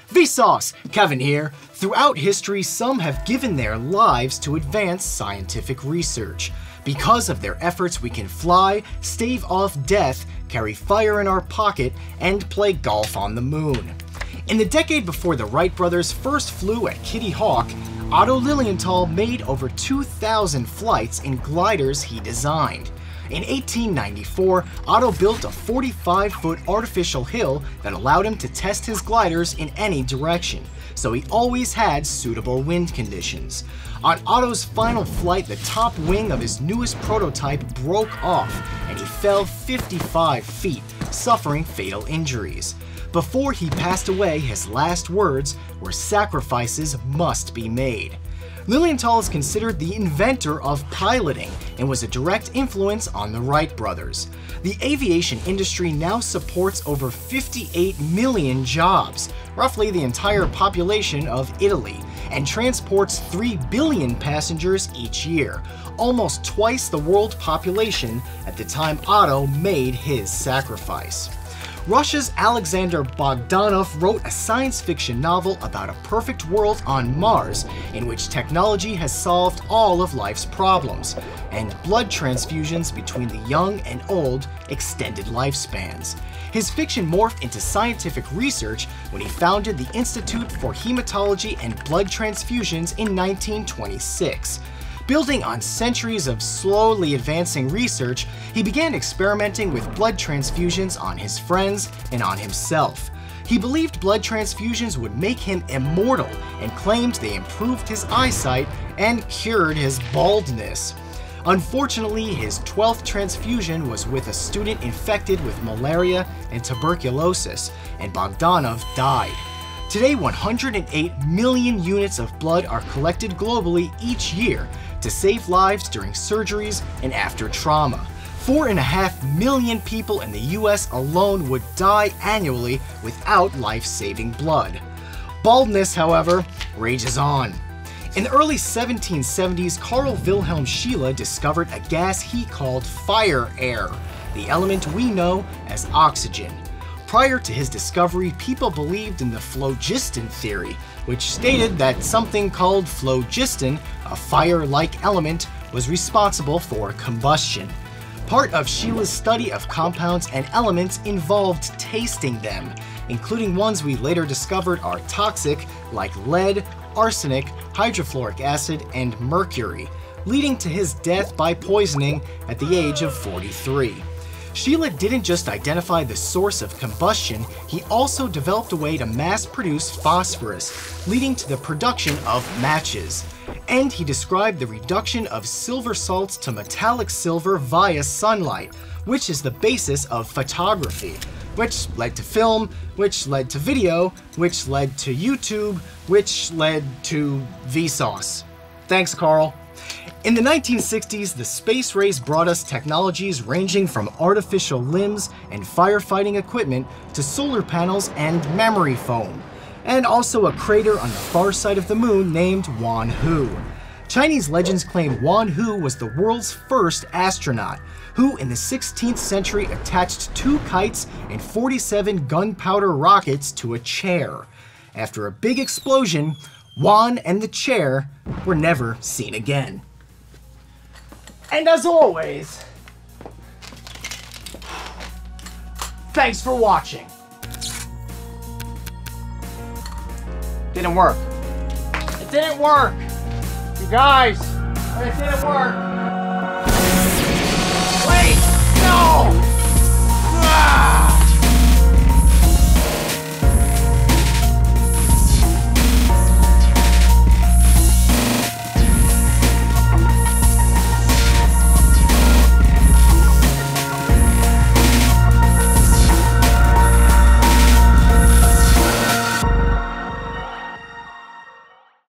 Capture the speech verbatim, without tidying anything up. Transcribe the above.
Vsauce! Kevin here. Throughout history, some have given their lives to advance scientific research. Because of their efforts, we can fly, stave off death, carry fire in our pocket, and play golf on the moon. In the decade before the Wright brothers first flew at Kitty Hawk, Otto Lilienthal made over two thousand flights in gliders he designed. In eighteen ninety-four, Otto built a forty-five foot artificial hill that allowed him to test his gliders in any direction, so he always had suitable wind conditions. On Otto's final flight, the top wing of his newest prototype broke off, and he fell fifty-five feet, suffering fatal injuries. Before he passed away, his last words were, "Sacrifices must be made." Lilienthal is considered the inventor of piloting and was a direct influence on the Wright brothers. The aviation industry now supports over fifty-eight million jobs, roughly the entire population of Italy, and transports three billion passengers each year, almost twice the world population at the time Otto made his sacrifice. Russia's Alexander Bogdanov wrote a science fiction novel about a perfect world on Mars in which technology has solved all of life's problems, and blood transfusions between the young and old extended lifespans. His fiction morphed into scientific research when he founded the Institute for Hematology and Blood Transfusions in nineteen twenty-six. Building on centuries of slowly advancing research, he began experimenting with blood transfusions on his friends and on himself. He believed blood transfusions would make him immortal and claimed they improved his eyesight and cured his baldness. Unfortunately, his twelfth transfusion was with a student infected with malaria and tuberculosis, and Bogdanov died. Today, one hundred eight million units of blood are collected globally each year to save lives during surgeries and after trauma. Four and a half million people in the U S alone would die annually without life-saving blood. Baldness, however, rages on. In the early seventeen seventies, Carl Wilhelm Scheele discovered a gas he called fire air, the element we know as oxygen. Prior to his discovery, people believed in the phlogiston theory, which stated that something called phlogiston, a fire-like element, was responsible for combustion. Part of Sheila's study of compounds and elements involved tasting them, including ones we later discovered are toxic, like lead, arsenic, hydrofluoric acid, and mercury, leading to his death by poisoning at the age of forty-three. Sheila didn't just identify the source of combustion, he also developed a way to mass-produce phosphorus, leading to the production of matches. And he described the reduction of silver salts to metallic silver via sunlight, which is the basis of photography, which led to film, which led to video, which led to YouTube, which led to Vsauce. Thanks, Carl. In the nineteen sixties, the space race brought us technologies ranging from artificial limbs and firefighting equipment to solar panels and memory foam, and also a crater on the far side of the moon named Wan Hu. Chinese legends claim Wan Hu was the world's first astronaut, who in the sixteenth century attached two kites and forty-seven gunpowder rockets to a chair. After a big explosion, Juan and the chair were never seen again. And as always, thanks for watching. Didn't work. It didn't work. You guys, it didn't work.